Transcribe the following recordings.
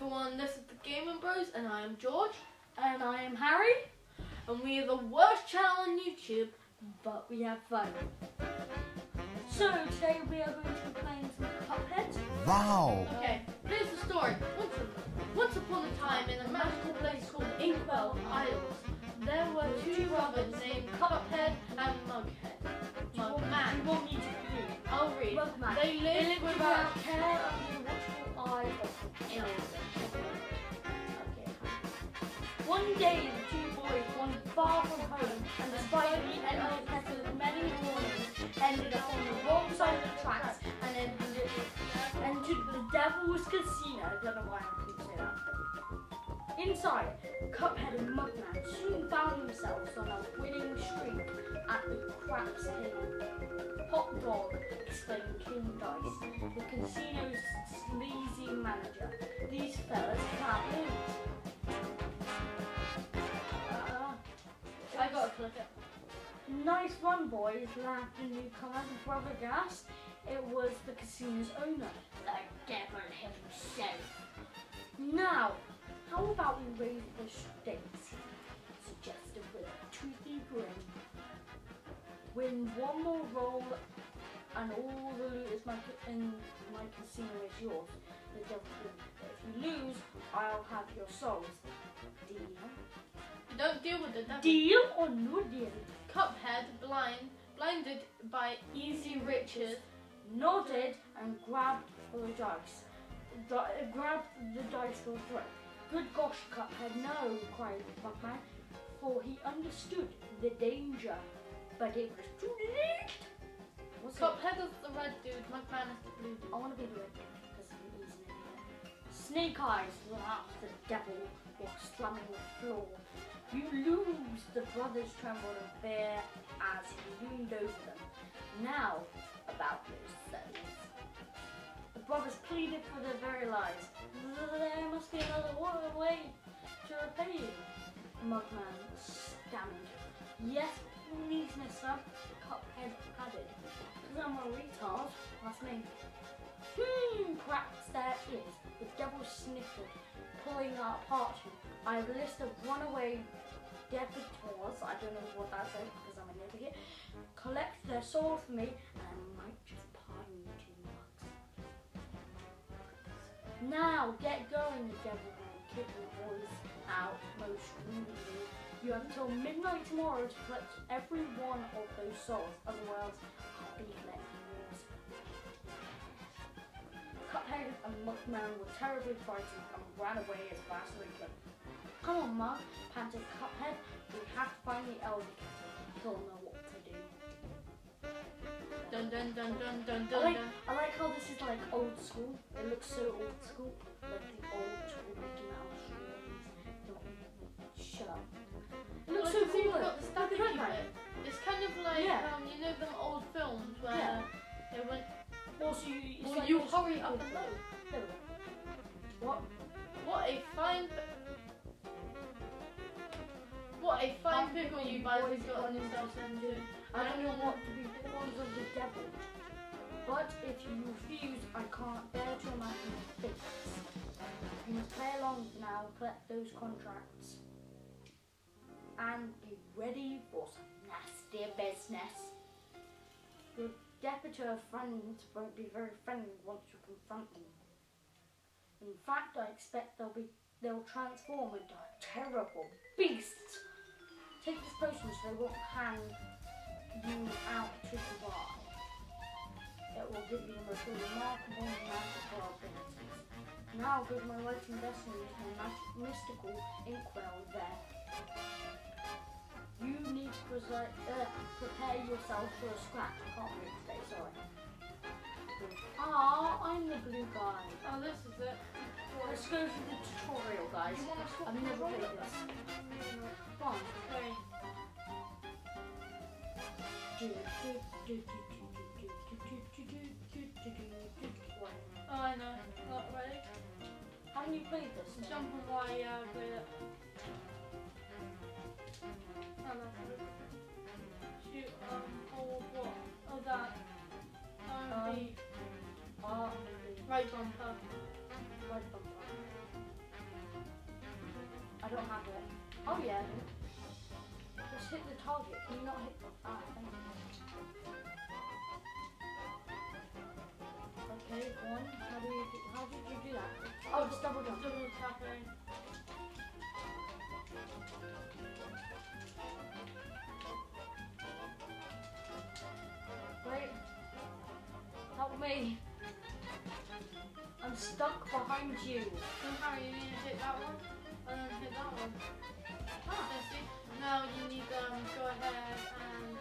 everyone, this is the Gaming Bros and I am George. And I am Harry. And we are the worst channel on YouTube, But we have fun. So today we are going to be playing some Cuphead. Wow! Okay, here's the story. Once upon a time in a magical place called Inkwell Isles, there were two brothers named Cuphead and Mughead. Mugman. You want me to read? I'll read. Mugman. They lived without care of the watchful eye of the elves. Okay. One day the two boys wandered far from home, and despite the elves' many warnings, ended up on the wrong side of the tracks and entered the Devil's Casino. I don't know why I couldn't say that. Inside, Cuphead and Mugman soon found themselves on a winning streak at the craps table. Hot dog, explained King Dice, the casino's sleazy manager. These fellas can't lose. I gotta click it. Nice run, boys, laughed the newcomer. Brother gasped. It was the casino's owner, the devil himself. Now, how about we raise the stakes? Suggested with a toothy grin. Win one more roll and all the loot in my casino is yours. The devil grinned. But if you lose, I'll have your souls. Deal? Don't deal with the devil. Deal or no deal? Cuphead, blinded by easy riches, Nodded and grabbed for the dice. Grabbed the dice for a throw. Good gosh, Cuphead, no, cried Mugman, for he understood the danger. But it was too late. What's Cuphead is the red dude, Mugman is the blue dude. I want to be the red dude because he's an idiot. Snake Eyes laughed the devil while slamming the floor. You lose, the brothers trembled in fear as he loomed over them. Now, about yourselves. The brothers pleaded for their very lives. There must be another way to repay you. Mugman stammered. Yes, please, mister, Cuphead added. Because I'm a retard, that's me. Cracked their ears. The devil sniffed, pulling out a parchment. I have a list of runaway debitors, I don't know what that says because I'm an idiot. Collect their souls for me and I might just pardon you 2 bucks. Now get going, the devil kicked the boys out most rudely. You have until midnight tomorrow to collect every one of those souls, otherwise I'll be collecting yours. Cuphead and Mugman were terribly frightened and ran away as fast as they could. Come on, Mug, panted Cuphead. We have to find the elder. He'll know what to do. Dun dun dun dun dun dun. I like how this is like old school. It looks so old school. Like the old school Mickey Mouse shows. Shut up. It looks so cool. Got the static bit. It's kind of like you know them old films where they went. Also, you hurry up and load. What? What a fine pickle you guys have got on yourself into. I don't know what to be born of the devil. But if you refuse, I can't bear to imagine your fate. You must play along now, collect those contracts, and be ready for some nasty business. Your debitor friends won't be very friendly once you confront them. In fact, I expect they'll transform into terrible beasts. Take this potion so they won't hand you out to buy. It will give you the most remarkable magical abilities. Now go to my writing destiny with my mystical inkwell there. You need to prepare yourself for a scratch. I can't read today, sorry. I'm the blue guy. Oh, this is it. Let's go through the tutorial, guys. I've never played this. Come on. Okay. Oh, I know. Not ready. Haven't you played this? Jump on why I played it. Oh, no. Shoot, oh, what? Oh, that. R&B. R&B. Right bumper. Right bumper. I don't have it. Oh yeah. Just hit the target. Can you not hit the thank you. Okay, one. How did you do that? Oh, just double jump. Double tapping. Wait. Help me. I'm stuck behind you. Somehow you need to hit that one, and then hit that one. Ah. Yeah, see? Now you need go ahead and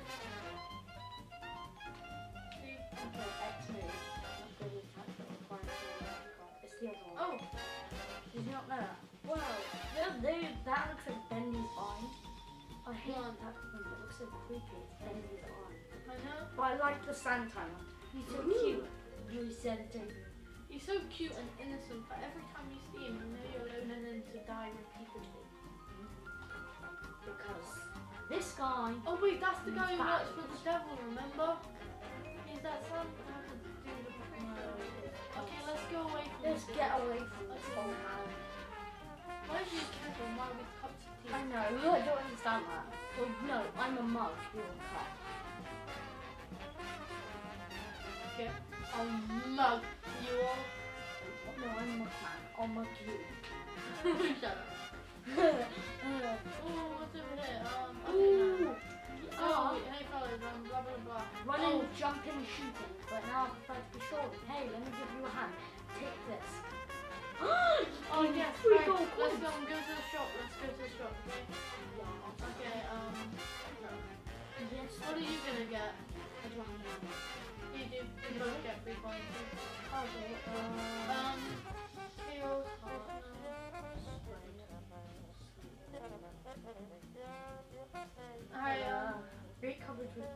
see. Okay, X move. I'm going to attack the fire. It's the other one. Oh, Did you not know that? Wow. That looks like Bendy's eye. I hate One. that thing. It looks so creepy. It's Bendy's eye. I know. But I like the sand timer. He's so cute. Blue scented. He's so cute and innocent, but every time you see him, you know you're alone and then to die repeatedly. Because this guy. Oh wait, that's the guy who Bad. works for the devil, remember? He's that son. Okay, let's go away from Let's this. get away from this old man. Why do you care for why with cups of tea? I know, I don't understand that. Well, no, I'm a mug. You're a cup. Okay. I'll mug you all. No, I'm a mug man. I'll mug you. Shut up. Oh, what's over here? Okay, Ooh. now. Ah. Oh, hey fellas, blah blah blah. Running, Oh. jumping, shooting. But now I prefer to be short. Hey, let me give you a hand. Take this. Oh yes, Free right. gold Let's coins. go and go to the shop. Let's go to the shop. Okay. Yeah. Okay. No. Yes. What are you gonna get? I do have money. You do. You both get 3 points. Okay. Chaos. Alright. Great coverage with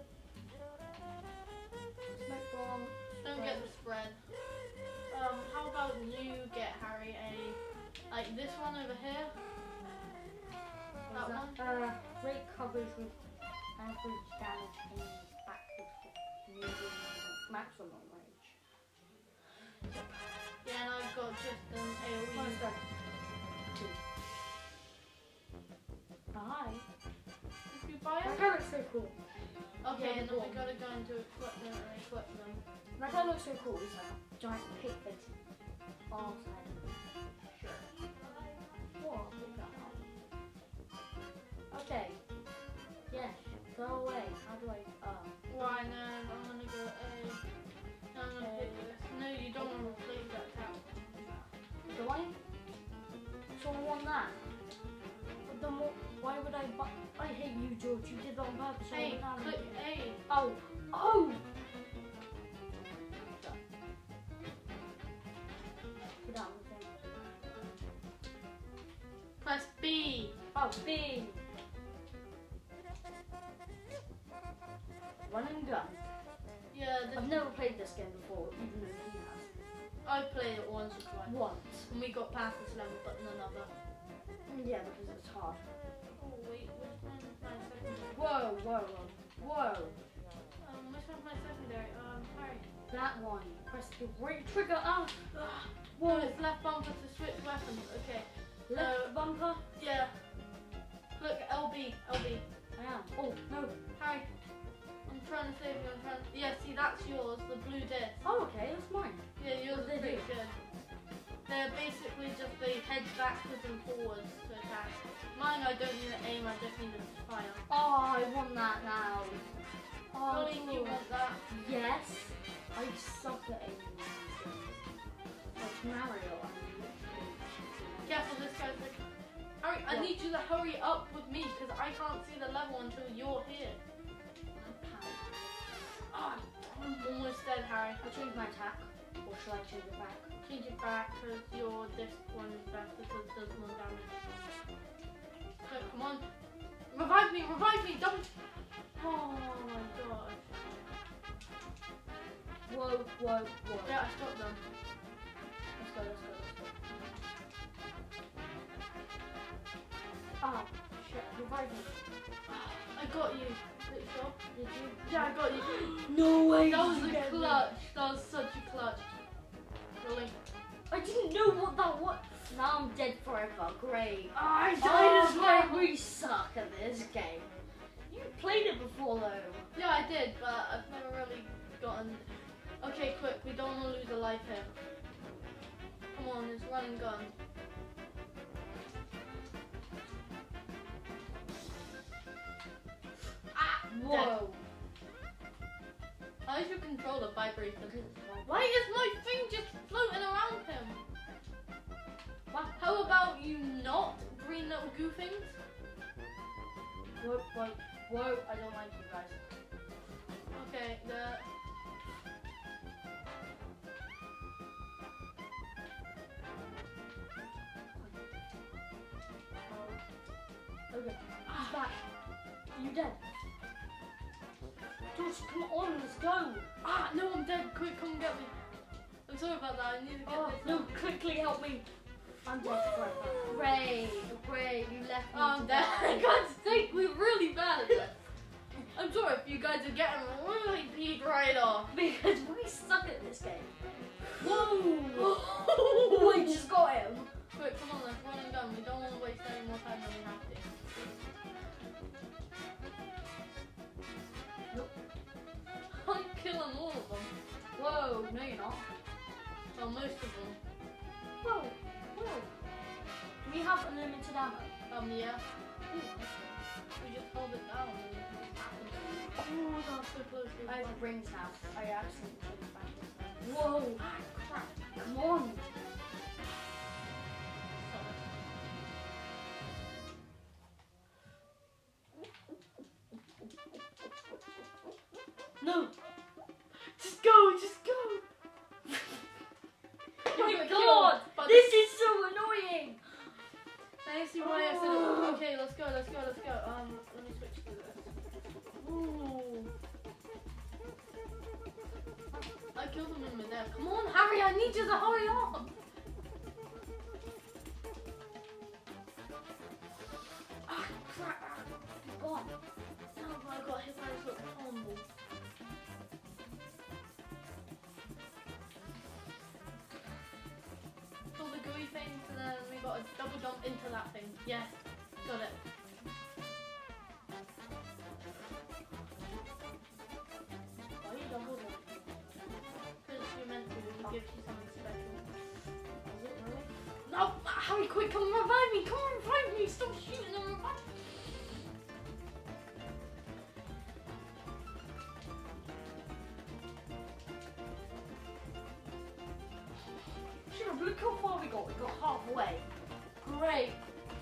smoke bomb. Don't get the spread. How about you get Harry like this one over here? That one? Great coverage with average damage and backwards for medium maximum range. Yeah, and I've got just an AoE. What's that? Hi. If you buy That it. guy looks so cool. Okay, Yeah, and the then we one. gotta go into equipment and equip them. That guy looks so cool. He's like giant pig face. Oh, Sure. what? Okay. Yes. Go away. How do I? Why no? I'm gonna go A. No, I'm gonna pick this. No, you don't want to replace that cow. Do I? So I want that. But then what? Why would I? I hate you, George. You did that on purpose. I Hey, went down. click A. Oh. Oh. Get down with him. Press B. Oh, B. Run and gun. Yeah, I've never played this game before, even though he has. I played it once or twice. Once. And we got past this level, but none other. Yeah, because it's hard. Oh wait, which one's my secondary? Whoa, whoa, whoa. Whoa. Which one's my secondary? Harry. That one. Press the right trigger up. Whoa, it's left bumper to switch weapons. Okay. Left bumper. Yeah. Look, LB. I am. Oh, no. Harry. I'm trying to save you. Yeah, see, that's yours. The blue disc. Oh, okay, that's mine. Yeah, yours What is do they pretty do? good. They're basically just they head backwards and forwards to attack. Mine, I don't need to aim. I just need to fire. Oh, I want that now. Oh, Colleen, you cool. want that? Yes. I suck at aiming these things. Like Mario, I'm literally shooting. Careful, this guy's like. Harry, I What? need you to hurry up with me because I can't see the level until you're here. Ah, I'm almost dead, Harry. I'll change my attack. Or should I change it back? Change it back because your disc one is better because it does more damage. So, come on. Revive me, double. Oh my gosh. Whoa, whoa, whoa. Yeah, I stopped them. Let's go, let's go, let's go. Ah, shit, revive me. I got you. Wait, stop. Did you? Yeah, I got you. No way! That did was you a get me. clutch. That was such a clutch. Really? I didn't know what that was. Now I'm dead forever. Great. I Oh, we suck at this game. You played it before though. Yeah, I did, but I've never really gotten. Okay, quick, we don't want to lose a life here. Come on, it's run and gun. Ah! Whoa. Dead. How is your controller vibrating? Why is my thing just floating around him? How about you not green little goo things? Whoa, I don't like you guys. Okay, Okay, he's back. You dead? Josh, come on, let's go. Ah, no, I'm dead. Quick, come get me. I'm sorry about that. I need to get this. No, quickly help me. I'm dead forever. Great, you left me. I'm to dead. die. God's sake, we're really bad at this. I'm sorry if you guys are getting really peed right off. Because we suck at this game. Whoa! We just got him. Quick, come on, let's run and gun. We don't want to waste any more time than we have to. Nope. I'm killing all of them. Whoa, no you're not. Well, most of them. Whoa. Do we have unlimited ammo? Yeah. We just hold it down and it happens. Oh, that's so close. I have rings now. I actually took it back. Whoa. Ah, crap. Come on. No! Just go! My God! This is so annoying! I see why I said it. Okay, let's go. Let me switch to this. Ooh. I killed him in midair. Come on, Harry, I need you to hurry up! Ah, crap. Gone. Oh, I got hit by this little combo. All the gooey things, and then we got a double jump into that thing. Yes, got it. Why are you double jumping? Because we meant to, it gives you something special. Is it really? No, Harry, quick, come revive me! Come revive me! Stop shooting and revive me! Look how far we got. We got halfway. Great.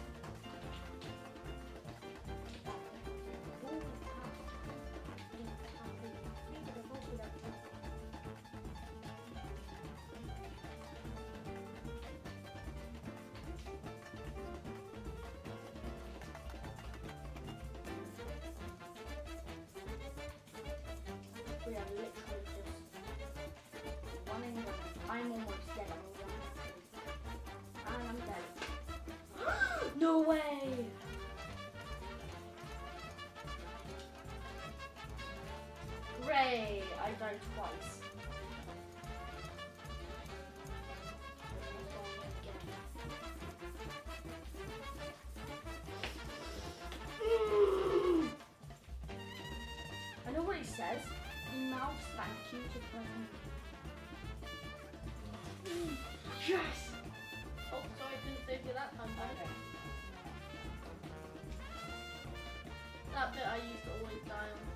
We are literally just running. I'm almost dead. I'm dead. No way! Ray, I died twice. I know what he says. Mouse thank you to present. Yes! Oh, sorry, I couldn't save you that time, Okay. That bit I used to always die on.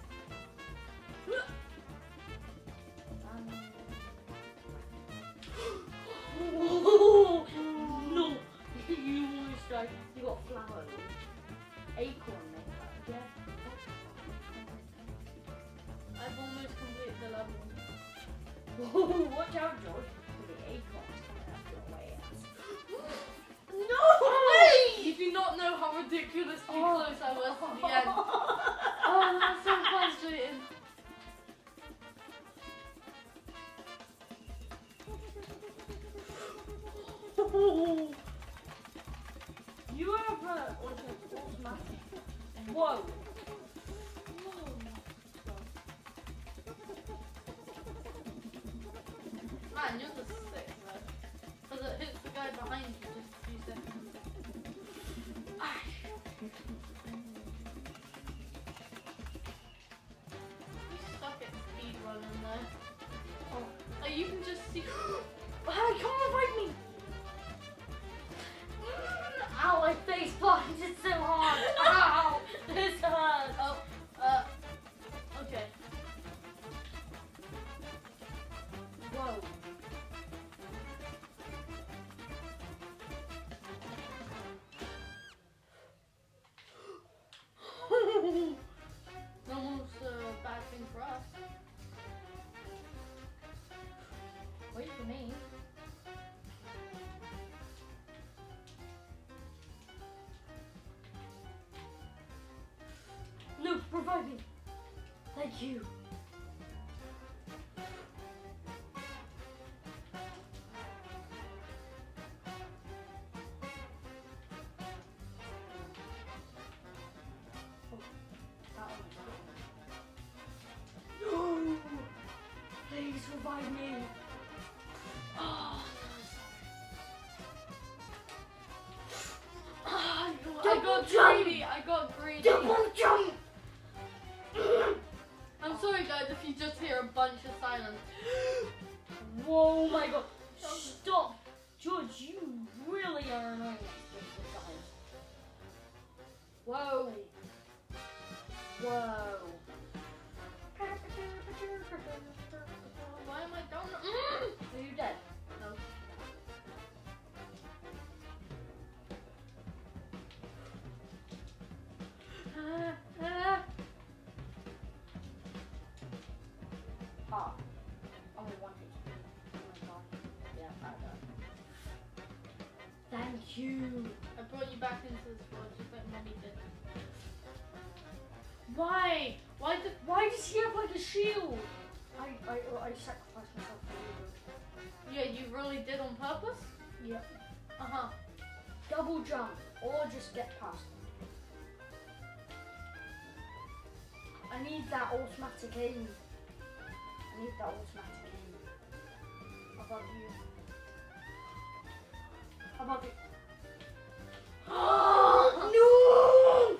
Oh, no! You almost died. You got flowers. Acorn maker. Yeah. I've almost completed the level. Whoa, watch out, George. The acorns coming out your way. No way! You do not know how ridiculously close I was to the end. Oh, that's so frustrating. You have automatic. Whoa. Man, you're the sixth, though. Because it hits the guy behind you just a few you. No! Please revive me. Oh, I got greedy. I got greedy. double jump! I'm sorry, guys, if you just hear a bunch of silence. Whoa, my god. Stop. George, you really are annoying this guys. Whoa. Whoa. Why am I down? Are you dead? No. Ah. Only one HP. Oh my god. Yeah, I know. Thank you. I brought you back into this world just like Mommy did. Why? Why does he have like a shield? I sacrificed myself for you. Yeah, you really did on purpose? Yep. Uh-huh. Double jump or just get past him. I need that automatic aim. I need that automatic aim. How about you? How about you? No!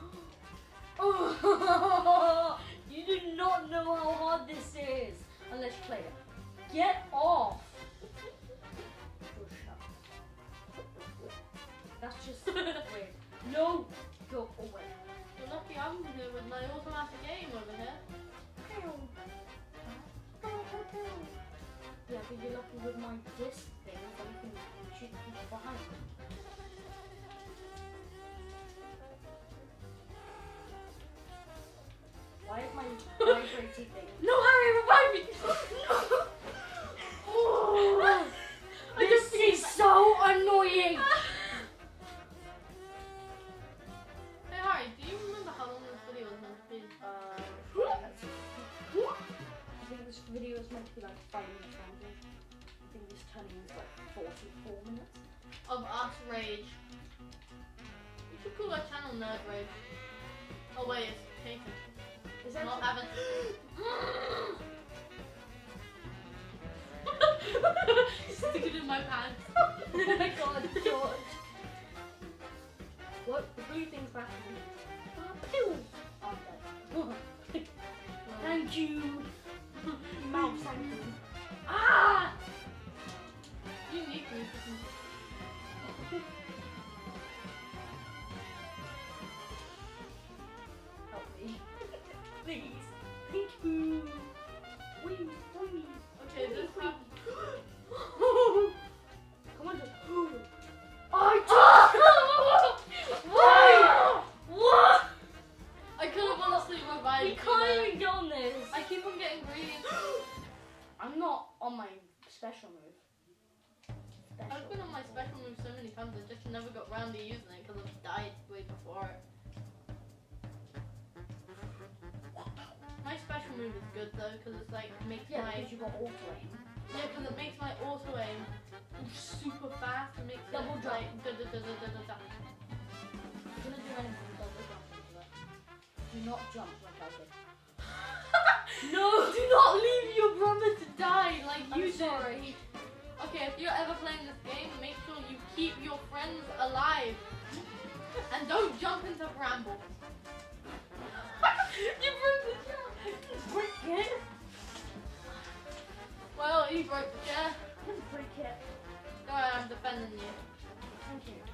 Oh, you do not know how hard this is unless you play it. Get off! Oh, shut up. That's just weird. No! Go away. You're lucky I'm here with my automatic aim over here. Yeah, but you're lucky with my disc thing so you can shoot people behind. Why is my vibrating thing? No, Harry, revive me! Oh, I this just is so annoying! Hey, Harry, do you remember how long this video was meant to be? I think this video is meant to be like 5 minutes long. I think this turning into like 44 minutes. Of us rage. We should call our channel Nerd Rage. Oh wait, it's Nathan. Is that Not having. Stick it in my pants. Oh my god, George. What? The blue thing's back to me. Pew! I'm dead. Thank you. Mouse, thank you. Ah! You need me. Help me. Please. Thank you. Wee, wee. Okay, this time. Come on, just. Why? What? I could have honestly revived We you can't there. even get on this. I keep on getting greedy. I'm not on my special move. I've been on my special move so many times, I just never got round to using it because I've died way before it. My special move is good though, because it's like makes Yeah, my because you got auto aim. yeah, because it makes my auto aim super fast. It makes Double it jump. like da da da da da da da. I'm gonna do anything with double jump into it. Do not jump like I did. No, do not leave your brother to die like you I'm did. sorry. Okay, if you're ever playing this game, make sure you keep your friends alive. And don't jump into bramble. You broke the chair. Break it. Well, you broke the chair. Break it. Alright, I'm defending you. Thank you.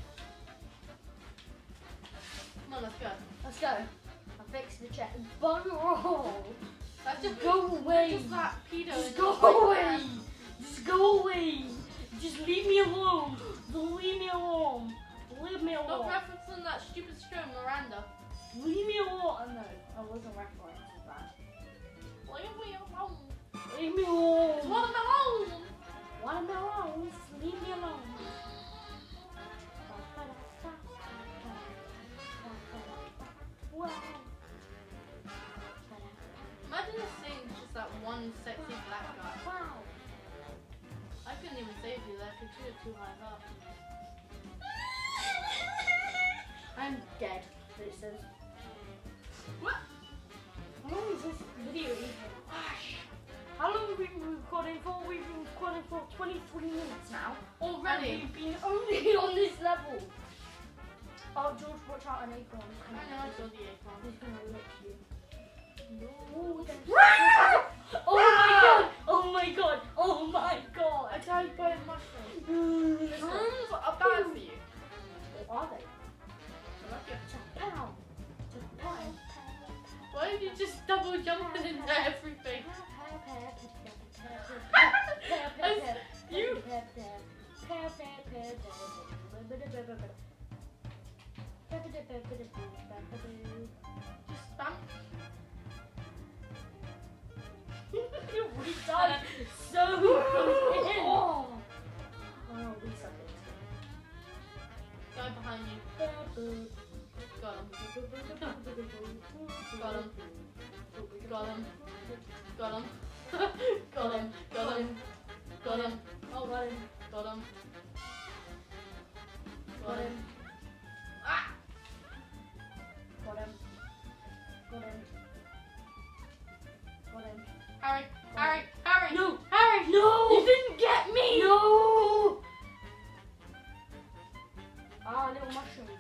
Come on, let's go. Let's go. I fixed the check. Bugger all. Let's just Go away. Just that pedo. Just in go your away. hand. Just go away. Just leave me alone. Don't leave me alone. Leave me Stop alone. referencing that stupid show, Miranda. Leave me alone. Oh, no, I wasn't referencing that. Leave me alone. Leave me alone. It's watermelon. Watermelon. Leave me alone. Wow. You're too high up. I'm dead, it says. What? How long is this video even? How long have we been recording for? We've been recording for 23 minutes now. Already? And we've been only on this level. Oh, George, watch out, an acorn. I know, I saw the acorn. He's gonna lick you. No, oh my god! Oh my god! I died by a mushroom. Listen. Mushrooms are bad for you. Or are they? I like it. Pow! Pow! Why did you just double jump into everything? You. Just spam. We died so close in. Oh, we suck it. Guy behind you. Got him. Got him. Got him. Got him. Got him. Got him. Got him. Oh, got him. Got him. Got him. Ah! Got him. Got him. Got him. Harry. Harry. Harry. No. Harry. No. You didn't get me. No. Ah, little mushrooms.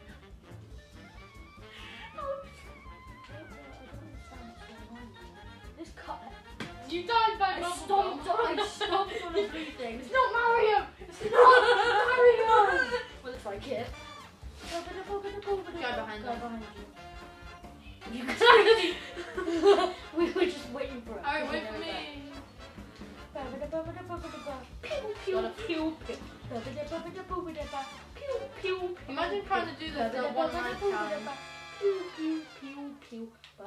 This cup. You died by I bubble stomped gum. on everything. It's not Mario. It's It's not not Mario. Mario. Well, looks like it. Guy behind Guy you. behind you. You exactly. We were just waiting for it. Alright, wait for me. Pew pew pew pew. Pew pew. Imagine trying to do this in a one night challenge. Pew pew pew pew.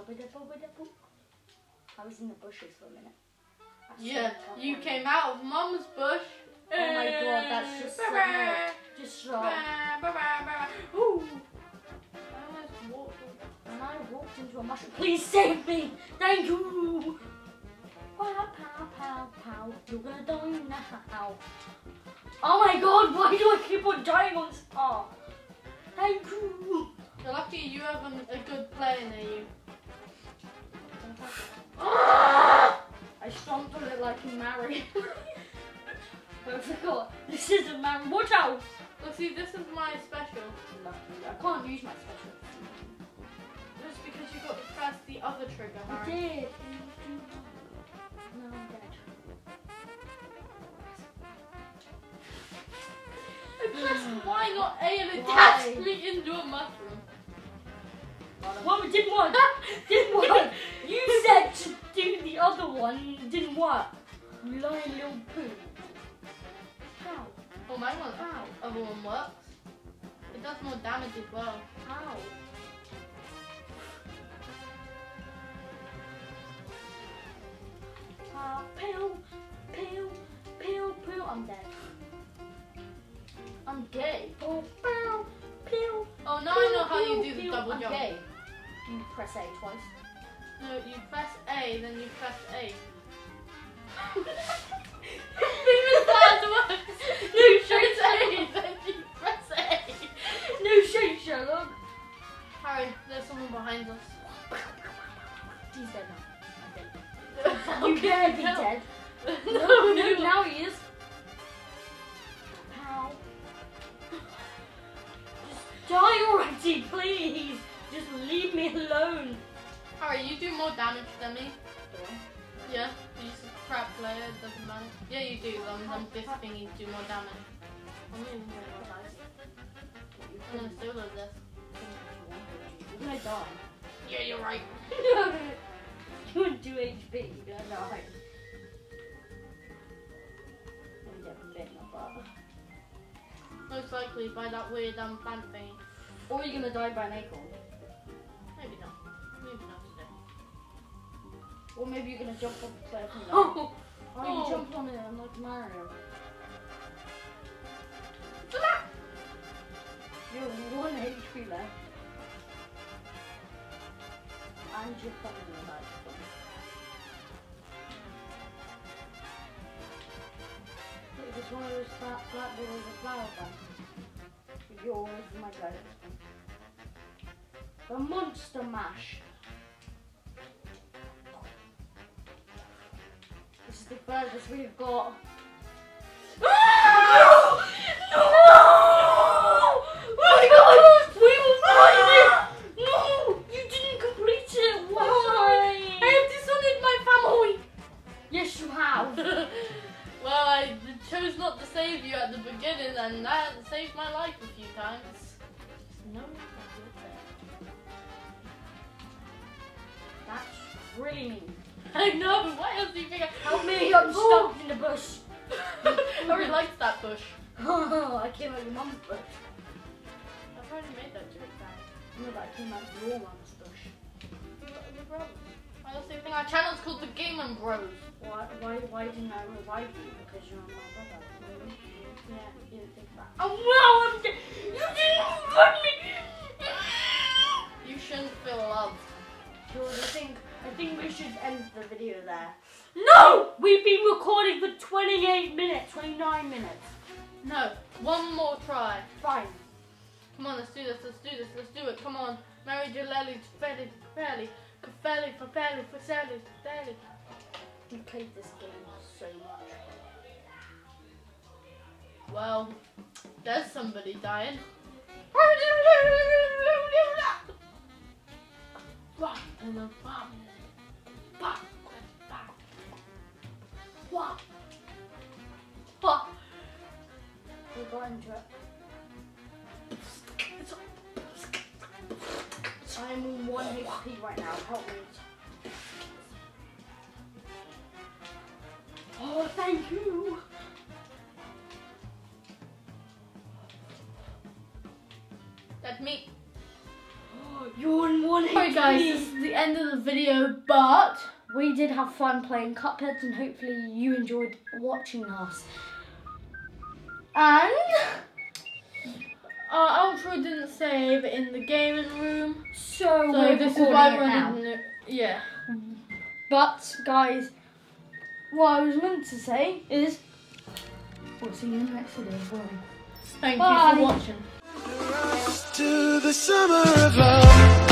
I was in the bushes for a minute. Yeah, you came out of Mum's bush. Oh my god, that's just so much. Just stop. Ooh. I almost walked. And I walked into a mushroom. Please save me! Thank you! Pow, pow, pow, pow. You're gonna die now. Oh my god, why do I keep on dying on this part? Thank you! You're lucky you have a good player near you. I stomped on it like in Mario. I forgot. This isn't Mario. Watch out! Look, see, this is my special. I can't use my special. Just because you got to press the other trigger, I Harry. did. No, I'm dead. I pressed why not A and it Why? dashed me into a mushroom. Well, it didn't work. Didn't work. You said to do the other one. It didn't work. You lying little poo. How? Oh, my one. How? Other one works. It does more damage as well. How? Pew, pew, pew, pew. I'm dead. I'm gay. Oh, pew, pew. Oh, now I know how you do the double I'm jump. gay. You press A twice. No, you press A, then you press A. No shade, Press A, then you press A. no shade, Sherlock. Harry, there's someone behind us. He's dead now. You better be No. dead. No, No, now he is. Pow. Just die already, please. Just leave me alone. Harry, you do more damage than me. Yeah, you're just a crap player, it doesn't matter. Yeah, you do. This thingy do more damage. I'm not even gonna die. I'm gonna solo this. You're gonna die. Yeah, you're right. You want 2 HP, you're gonna die. I'm getting bit in the butt. Most likely by that weird plant thingy. Or you're gonna die by an acorn. Maybe not. Maybe not today. Or maybe you're gonna jump off the cliff and die. Oh! Oh, you jumped on it like Mario. You're 1 HP left. And you're probably gonna die. Look at this it's one of those flat bit of a flower bun. Yours, my go. The Monster Mash. This is the furthest we've got. No! Oh my God! We will find it! No! You didn't complete it! Why? I have dishonored my family! Yes, you have. Well, I chose not to save you at the beginning, and that saved my life a few times. No, That's really mean. I know. What else do you think? Help me! I'm stuck in the bush. I really liked that bush. I came out of your mum's bush. I've already made that joke. No, but I came out of your mum's bush. I also think our channel's called The Gaming Bros. Why didn't I revive you? Because you're my brother. Yeah, you didn't think that. Oh no! You didn't revive me! You shouldn't feel loved. George, I think we should end the video there. No! We've been recording for 28 minutes, 29 minutes. No, one more try. Fine. Come on, let's do this, let's do this, let's do it. Come on. Mary Jaleli, fairly, fairly, fairly, fairly, fairly, fairly. We played this game so much. Well, there's somebody dying. And then We got into it. I'm on 1 HP right now. Help me. Oh, thank you. That's me. You're on 1 HP. Alright guys, this is the end of the video, but we did have fun playing Cuphead, and hopefully you enjoyed watching us. And our outro didn't save in the gaming room, so this is why we're now. Yeah. But guys, what I was meant to say is we'll see you in the next video. Thank Bye. you for watching. To the summer of love.